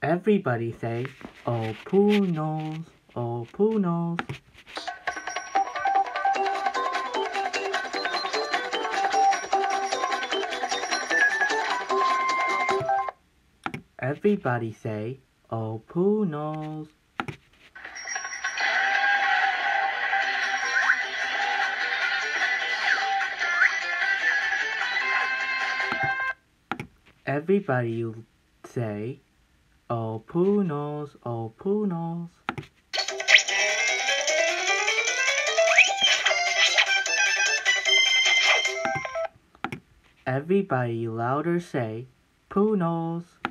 Everybody say, oh, poonles, oh, poonles. Everybody say, oh, poonles. Everybody say, oh, poonles, oh, poonles. Everybody louder say, poonles.